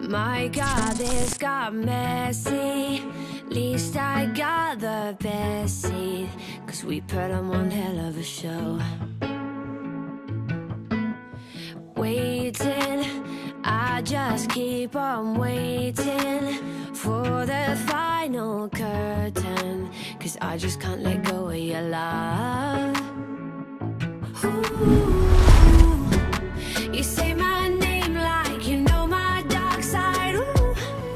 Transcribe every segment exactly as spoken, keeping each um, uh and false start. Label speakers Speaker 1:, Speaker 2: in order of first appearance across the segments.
Speaker 1: My God, this got messy. Least I got the best seat, 'cause we put on one hell of a show. Waiting, I just keep on waiting for the final curtain, 'cause I just can't let go of your love. Ooh, you say my name like you know my dark side. Ooh,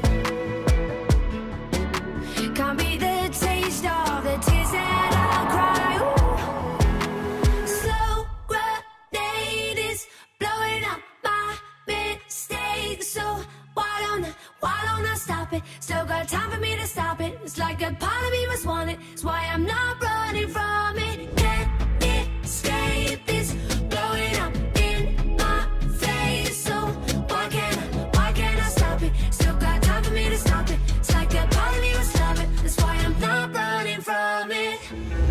Speaker 1: can't beat the taste of the tears that I'll cry. Ooh, slow grenade is blowing up my mistakes, so why don't I, why don't I stop it? Still got time for me to stop it. It's like a part of me must want it. It's why I'm not running from it. Can't escape this blowing up in my face, so why can't I, why can't I stop it? Still got time for me to stop it. It's like a part of me must love it. That's why I'm not running from it.